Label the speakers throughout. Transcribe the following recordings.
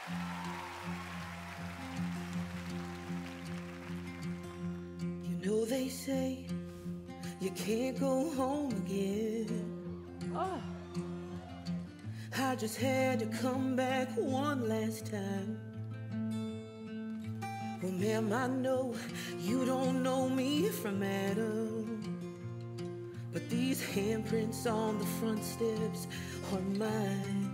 Speaker 1: You know they say you can't go home again.
Speaker 2: Oh.
Speaker 1: I just had to come back one last time. Well, ma'am, I know you don't know me from Adam, but these handprints on the front steps are mine.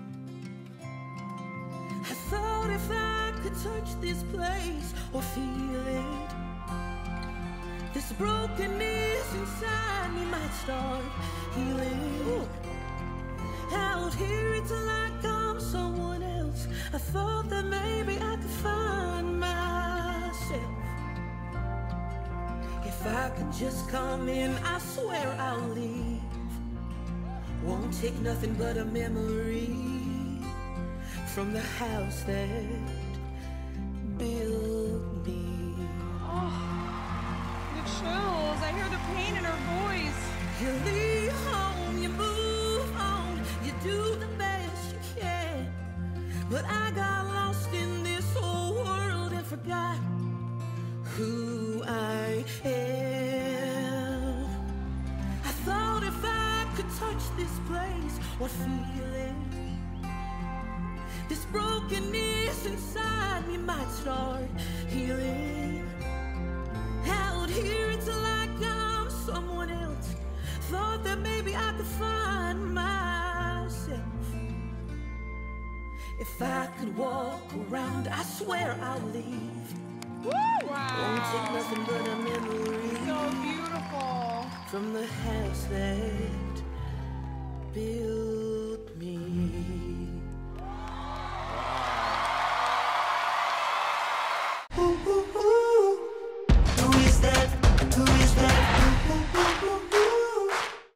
Speaker 1: I thought if I could touch this place or feel it, this brokenness inside me might start healing. Out here it's like I'm someone else. I thought that maybe I could find myself. If I could just come in, I swear I'll leave. Won't take nothing but a memory from the house that built me.
Speaker 2: Oh, the chills. I hear the pain in her voice.
Speaker 1: You leave home, you move on, you do the best you can. But I got lost in this whole world and forgot who I am. I thought if I could touch this place or feel it, this brokenness inside me might start healing. Out here it's like I'm someone else. Thought that maybe I could find myself. If I could walk around, I swear I'll leave.
Speaker 2: Woo! Wow.
Speaker 1: Won't take nothing but a memory.
Speaker 2: So beautiful.
Speaker 1: From the house that built